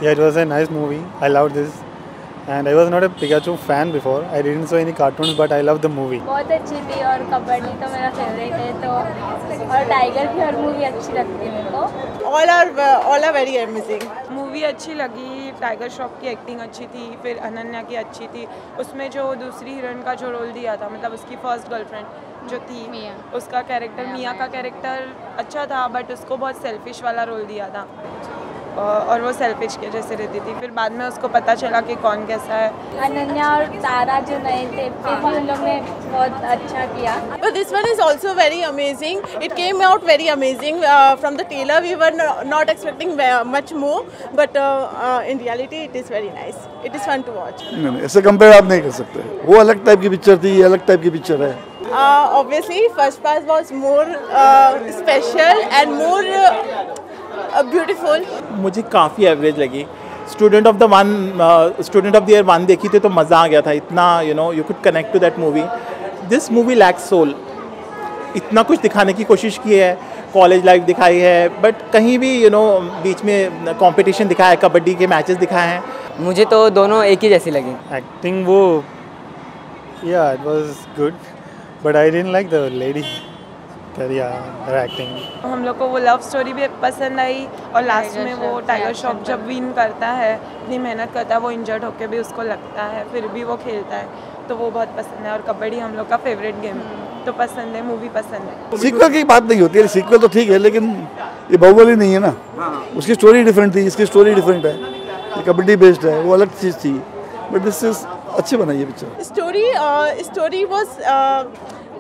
Yeah, it was a nice movie. I loved this. And I was not a Pikachu fan before. I didn't saw any cartoons, but I loved the movie. बहुत अच्छी थी और कबड्डी तो मेरा favourite है तो और tiger की हर मूवी अच्छी लगती है मेरे को. all are very amazing. Movie अच्छी लगी. टाइगर श्रॉफ की एक्टिंग अच्छी थी. फिर अनन्या की अच्छी थी. उसमें जो दूसरी हीरोइन का जो रोल दिया था मतलब उसकी फर्स्ट गर्लफ्रेंड जो थी मिया, उसका कैरेक्टर मिया का कैरेक्टर अच्छा था बट उसको बहुत सेल्फिश वाला रोल दिया था और वो सेल्फिश के जैसे रहती थी. फिर बाद में उसको पता चला कि कौन कैसा है. अनन्या और तारा जो नए थे फिर भी उन लोग ने बहुत अच्छा किया. But this one is also very amazing. It came out very amazing. From the trailer we were not expecting much more, but in reality it is very nice. It is fun to watch. नहीं ऐसे compare आप नहीं कर सकते. वो अलग type की picture थी, ये अलग टाइप की पिक्चर है. Obviously first part was more special and more beautiful. मुझे काफ़ी एवरेज लगी. स्टूडेंट ऑफ द ईयर 1 देखी थी तो मज़ा आ गया था. इतना you could connect to that movie. This movie lacks soul. इतना कुछ दिखाने की कोशिश की है. कॉलेज लाइफ दिखाई है बट कहीं भी बीच में कंपटीशन दिखाया है, कबड्डी के मैचेस दिखाए हैं. मुझे तो दोनों एक ही जैसी लगी. Acting वो yeah it was good, but I didn't like the lady. her acting. हम लोग को वो लव स्टोरी भी पसंद आई और लास्ट में वो टाइगर श्रॉफ जब विन करता है, इतनी मेहनत करता है, वो इंजर्ड होकर भी उसको लगता है फिर भी वो खेलता है तो वो बहुत पसंद है. और कबड्डी हम लोग का फेवरेट गेम तो पसंद है. मूवी पसंद है. सीक्वल की बात नहीं होती है. सीक्वल तो ठीक है लेकिन ये बाहुबली नहीं है ना. उसकी स्टोरी डिफरेंट थी, इसकी स्टोरी डिफरेंट है. ये कबड्डी बेस्ड है, वो अलग चीज़ थी. बट दिस इज अच्छी बनाई है picture. Story was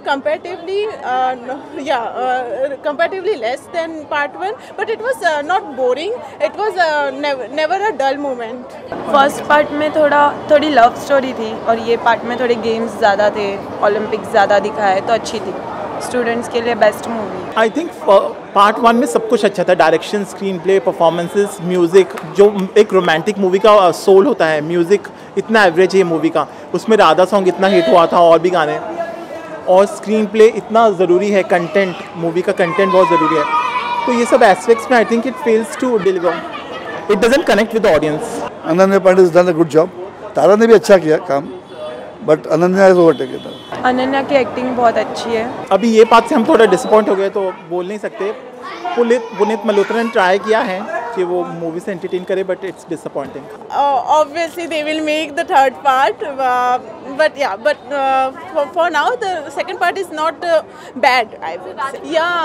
comparatively less than part 1, but it was not boring. It was never a dull moment. First part में थोड़ी लव स्टोरी थी और ये पार्ट में थोड़े गेम्स ज़्यादा थे, ओलंपिक्स ज़्यादा दिखाए तो अच्छी थी. स्टूडेंट्स के लिए best movie. I think part 1 में सब कुछ अच्छा था. Direction, screenplay, performances, music. जो एक रोमांटिक मूवी का सोल होता है, म्यूज़िक इतना एवरेज है मूवी का. उसमें राधा सॉन्ग इतना हिट हुआ था और भी गाने. और स्क्रीन प्ले इतना ज़रूरी है. कंटेंट, मूवी का कंटेंट बहुत ज़रूरी है. तो ये सब एस्पेक्ट्स में I think it fails to deliver. It doesn't connect with the audience. Ananya Pandey has done a good job. Tara ने भी अच्छा किया काम but Ananya has overtaken it. Ananya की एक्टिंग बहुत अच्छी है. अभी ये बात से हम थोड़ा डिसअपॉइंट हो गए तो बोल नहीं सकते. पुनीत मल्होत्रा ने ट्राई किया है कि वो मूवी से एंटरटेन करे but it's disappointing. Obviously they will make the third part, but for now the second part is not bad, I would say.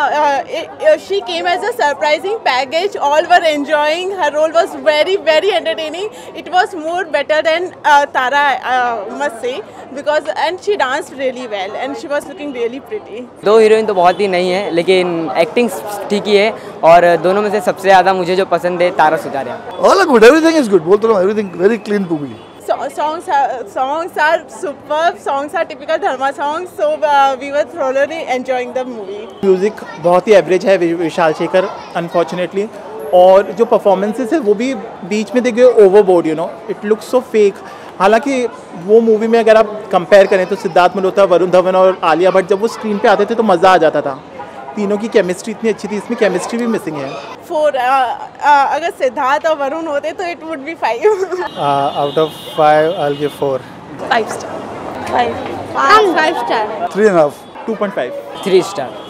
She came as a surprising package. All were enjoying. Her role was very very entertaining. It was more better than Tara, must say, and she danced really well and she was looking really pretty. दो heroine तो बहुत ही नहीं है लेकिन acting ठीक ही है और दोनों में से सबसे ज़्यादा मुझे जो पसंद है Tara Sutaria. All are good. Everything is good. बोलते रहो. Everything very clean movie. Songs are superb. Songs are typical Dharma songs. So we were thoroughly enjoying the movie. Music बहुत ही एवरेज है विशाल शेखर अनफॉर्चुनेटली. और जो परफॉर्मेंसेस है वो भी बीच में देखिए overboard. It looks so fake. हालांकि वो मूवी में अगर आप कंपेयर करें तो सिद्धार्थ मल्होत्रा, वरुण धवन और आलिया भट्ट जब वो स्क्रीन पे आते थे तो मज़ा आ जाता था. तीनों की केमिस्ट्री इतनी अच्छी थी. इसमें केमिस्ट्री भी मिसिंग है. 4 अगर सिद्धार्थ और वरुण होते तो it would be 5. Out of 5 I'll give 4. 5 star. 5 star. 3.5. 2.5. 3 star.